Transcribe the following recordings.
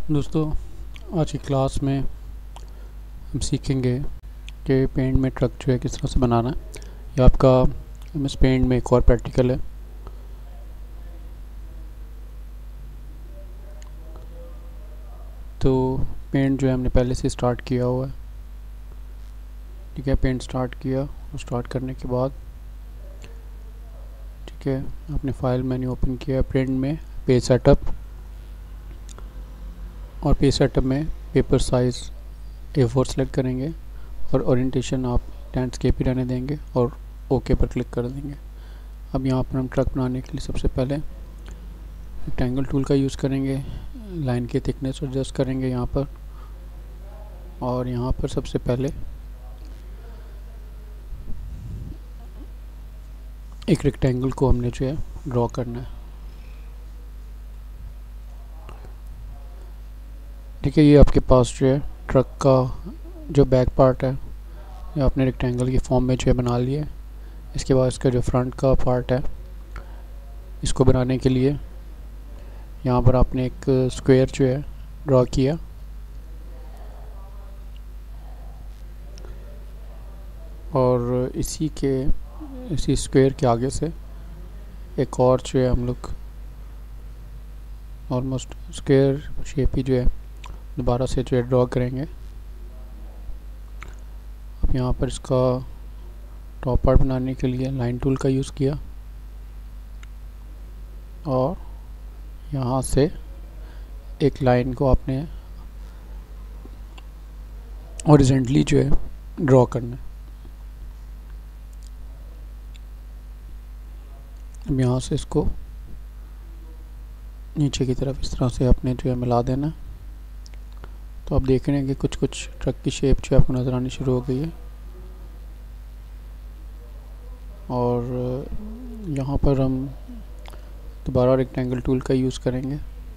दोस्तों, आज की क्लास में हम सीखेंगे कि पेंट में ट्रक जो है किस तरह से बनाना है। यह आपका एमएस पेंट में एक और प्रैक्टिकल है। तो पेंट जो है हमने पहले से स्टार्ट किया हुआ है। ठीक है, पेंट स्टार्ट किया और स्टार्ट करने के बाद ठीक है आपने फाइल मेन्यू ओपन किया पेंट में, पेज सेटअप, और पेज सेटअप में पेपर साइज़ A4 सेलेक्ट करेंगे और ओरिएंटेशन आप लैंडस्केप ही रहने देंगे और ओके पर क्लिक कर देंगे। अब यहाँ पर हम ट्रक बनाने के लिए सबसे पहले रेक्टेंगल टूल का यूज़ करेंगे, लाइन की थिकनेस एडजस्ट करेंगे यहाँ पर, और यहाँ पर सबसे पहले एक रेक्टेंगल को हमने जो है ड्रॉ करना है। ठीक है, ये आपके पास जो है ट्रक का जो बैक पार्ट है ये आपने रेक्टेंगल की फॉर्म में जो है बना लिया है। इसके बाद इसका जो फ्रंट का पार्ट है इसको बनाने के लिए यहाँ पर आपने एक स्क्वायर जो है ड्रॉ किया, और इसी स्क्वायर के आगे से एक और जो है हम लोग ऑलमोस्ट स्क्वायर शेप ही जो है दोबारा से जो है ड्रॉ करेंगे। अब यहाँ पर इसका टॉप पार्ट बनाने के लिए लाइन टूल का यूज़ किया और यहाँ से एक लाइन को आपने हॉरिजॉन्टली जो है ड्रॉ करना है। अब यहाँ से इसको नीचे की तरफ इस तरह से आपने जो है मिला देना। तो आप देख रहे हैं कि कुछ कुछ ट्रक की शेप जो आपको नज़र आनी शुरू हो गई है, और यहाँ पर हम दोबारा रेक्टेंगल टूल का यूज़ करेंगे।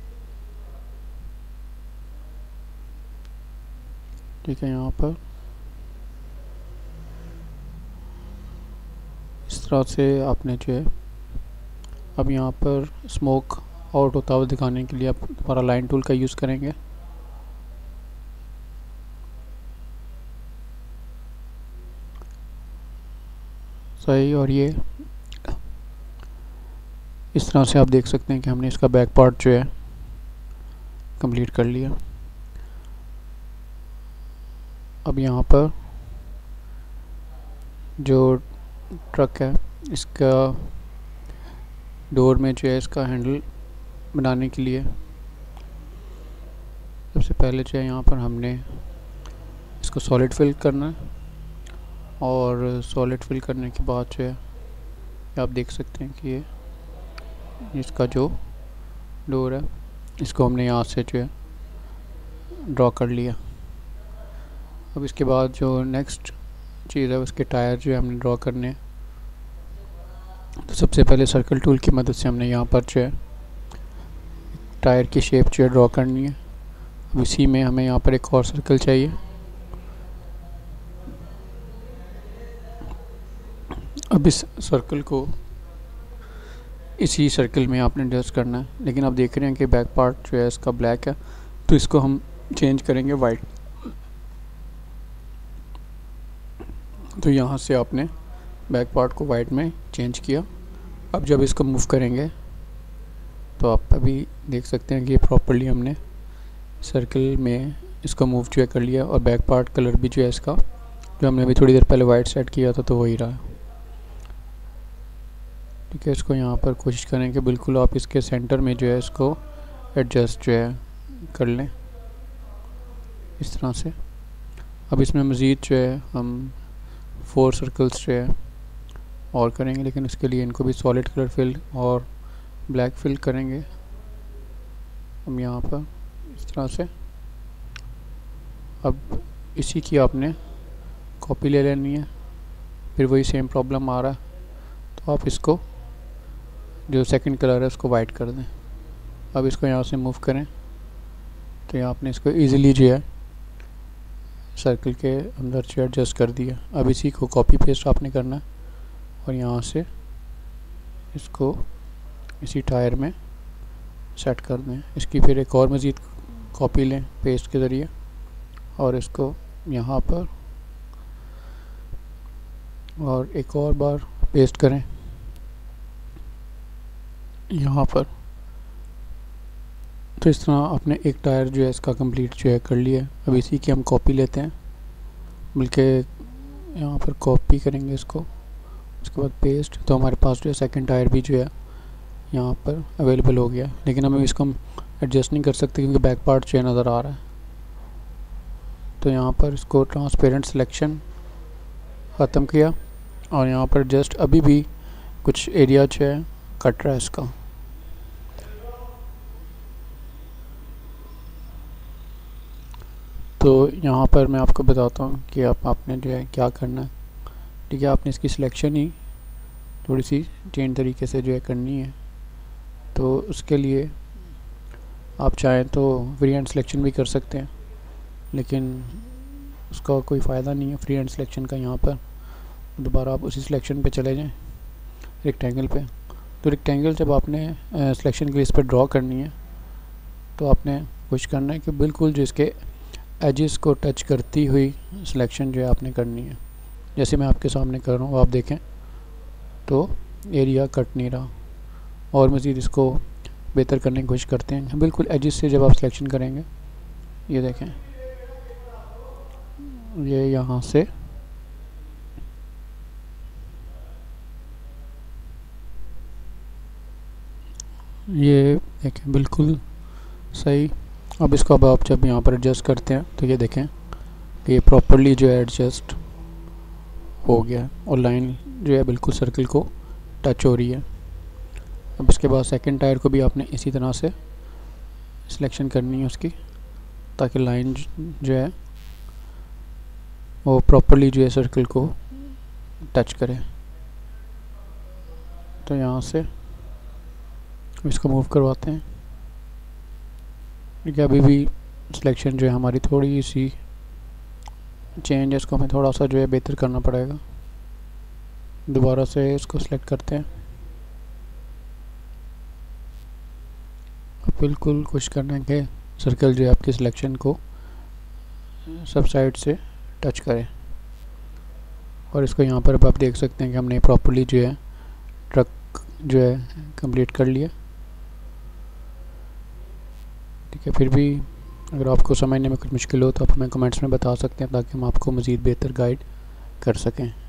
ठीक है, यहाँ पर इस तरह से आपने जो है अब यहाँ पर स्मोक आउट होता हुआ दिखाने के लिए आप दोबारा लाइन टूल का यूज़ करेंगे। सही, और ये इस तरह से आप देख सकते हैं कि हमने इसका बैक पार्ट जो है कंप्लीट कर लिया। अब यहाँ पर जो ट्रक है इसका डोर में जो है इसका हैंडल बनाने के लिए सबसे पहले जो है यहाँ पर हमने इसको सॉलिड फिल करना है, और सॉलिड फिल करने के बाद जो है आप देख सकते हैं कि ये इसका जो डोर है इसको हमने यहाँ से जो है ड्रॉ कर लिया। अब इसके बाद जो नेक्स्ट चीज़ है उसके टायर जो है हमने ड्रॉ करने हैं। तो सबसे पहले सर्कल टूल की मदद से हमने यहाँ पर जो है टायर की शेप जो है ड्रॉ करनी है। अब इसी में हमें यहाँ पर एक और सर्कल चाहिए। अब इस सर्कल को इसी सर्कल में आपने एडजस्ट करना है, लेकिन आप देख रहे हैं कि बैक पार्ट जो है इसका ब्लैक है, तो इसको हम चेंज करेंगे वाइट। तो यहाँ से आपने बैक पार्ट को वाइट में चेंज किया। अब जब इसको मूव करेंगे तो आप अभी देख सकते हैं कि प्रॉपर्ली हमने सर्कल में इसको मूव जो है कर लिया, और बैक पार्ट कलर भी जो है इसका जो हमने अभी थोड़ी देर पहले वाइट सेट किया था तो वही रहा। ठीक है, इसको यहाँ पर कोशिश करें कि बिल्कुल आप इसके सेंटर में जो है इसको एडजस्ट जो है कर लें इस तरह से। अब इसमें मज़ीद जो है हम 4 सर्कल्स जो है और करेंगे, लेकिन इसके लिए इनको भी सॉलिड कलर फिल और ब्लैक फिल करेंगे हम यहाँ पर इस तरह से। अब इसी की आपने कॉपी ले लेनी है, फिर वही सेम प्रॉब्लम आ रहा है तो आप इसको जो सेकंड कलर है उसको वाइट कर दें। अब इसको यहाँ से मूव करें तो यहाँ आपने इसको इजीली जो है सर्कल के अंदर जो एडजस्ट कर दिया। अब इसी को कॉपी पेस्ट आपने करना है और यहाँ से इसको इसी टायर में सेट कर दें। इसकी फिर एक और मज़ीद कॉपी लें पेस्ट के ज़रिए और इसको यहाँ पर और एक और बार पेस्ट करें यहाँ पर। तो इस तरह आपने एक टायर जो है इसका कंप्लीट जो है कर लिया है। अब इसी की हम कॉपी लेते हैं, बल्कि यहाँ पर कॉपी करेंगे इसको, उसके बाद पेस्ट। तो हमारे पास जो है सेकंड टायर भी जो है यहाँ पर अवेलेबल हो गया, लेकिन हम इसको हम एडजस्ट नहीं कर सकते क्योंकि बैक पार्ट जो है नज़र आ रहा है। तो यहाँ पर इसको ट्रांसपेरेंट सिलेक्शन ख़त्म किया और यहाँ पर जस्ट अभी भी कुछ एरिया जो है कट रहा है इसका। तो यहाँ पर मैं आपको बताता हूँ कि आपने जो है क्या करना है। ठीक है, आपने इसकी सिलेक्शन ही थोड़ी सी चेंज तरीके से जो है करनी है। तो उसके लिए आप चाहें तो फ्री हैंड सिलेक्शन भी कर सकते हैं, लेकिन उसका कोई फ़ायदा नहीं है फ्री हैंड सिलेक्शन का। यहाँ पर दोबारा आप उसी सिलेक्शन पे चले जाएं, रेक्टेंगल पे। तो रेक्टेंगल जब आपने सिलेक्शन के इस पर ड्रॉ करनी है तो आपने कोशिश करना है कि बिल्कुल जो इसके एजेस को टच करती हुई सिलेक्शन जो है आपने करनी है। जैसे मैं आपके सामने कर रहा हूँ, आप देखें तो एरिया कट नहीं रहा। और मज़ीद इसको बेहतर करने की कोशिश करते हैं। बिल्कुल एजेस से जब आप सिलेक्शन करेंगे, ये देखें, ये यहाँ से ये देखें बिल्कुल सही। अब इसको आप जब यहाँ पर एडजस्ट करते हैं तो ये देखें कि ये प्रॉपर्ली जो है एडजस्ट हो गया और लाइन जो है बिल्कुल सर्कल को टच हो रही है। अब इसके बाद सेकंड टायर को भी आपने इसी तरह से सिलेक्शन करनी है उसकी, ताकि लाइन जो है वो प्रॉपर्ली जो है सर्कल को टच करे। तो यहाँ से इसको मूव करवाते हैं। ठीक है, अभी भी सिलेक्शन जो है हमारी थोड़ी सी चेंज है, इसको हमें थोड़ा सा जो है बेहतर करना पड़ेगा। दोबारा से इसको सिलेक्ट करते हैं। बिल्कुल कोशिश करना है कि सर्कल जो है आपकी सिलेक्शन को सब साइड से टच करें। और इसको यहाँ पर अब आप देख सकते हैं कि हमने प्रॉपर्ली जो है ट्रक जो है कंप्लीट कर लिया। ठीक है, फिर भी अगर आपको समझने में कुछ मुश्किल हो तो आप हमें कमेंट्स में बता सकते हैं, ताकि हम आपको मज़ीद बेहतर गाइड कर सकें।